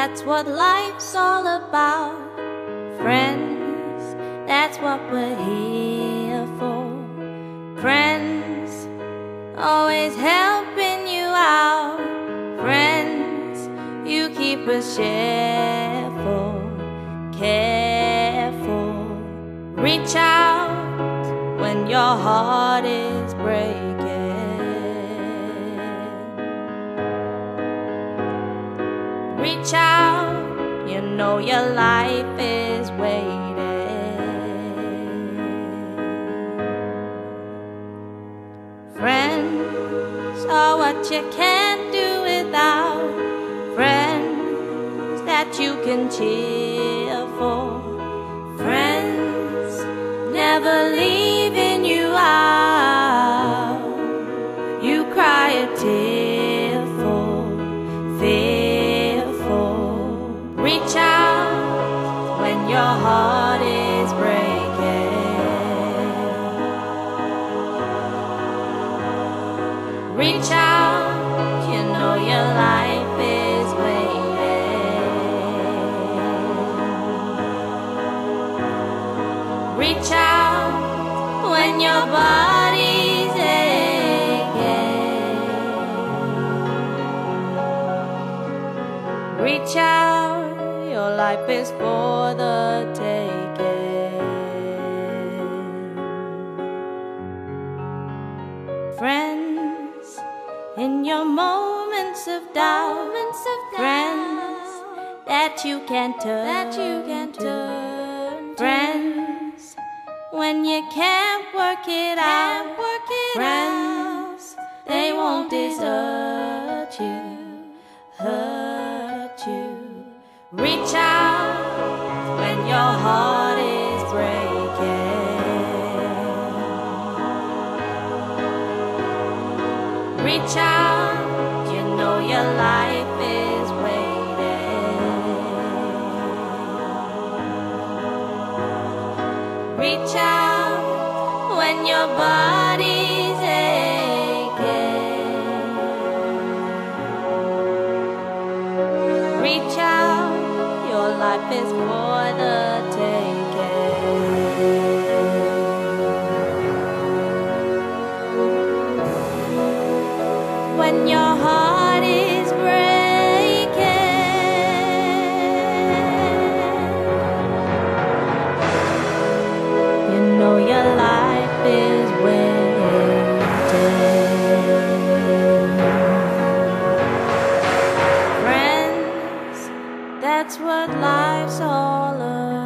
That's what life's all about. Friends, that's what we're here for. Friends, always helping you out. Friends, you keep us cheerful, careful. Reach out when your heart is breaking. Reach out, you know your life is waiting. Friends are what you can't do without. Friends that you can cheer for. Friends never leaving you out. You cry a tear for fearful. Reach out when your heart is breaking. Reach out, you know your life is waiting. Reach out when your body's aching. Reach out, your life is for the taking. Friends, in your moments of doubt, friends that you can turn, friends when you can't work it out, friends they won't desert you, hurt you. Reach out when your heart is breaking. Reach out, you know your life is waiting. Reach out when your body's aching. Reach out, your life is for the taking. When your heart is breaking, you know your life is waiting. Friends, that's what life's all about.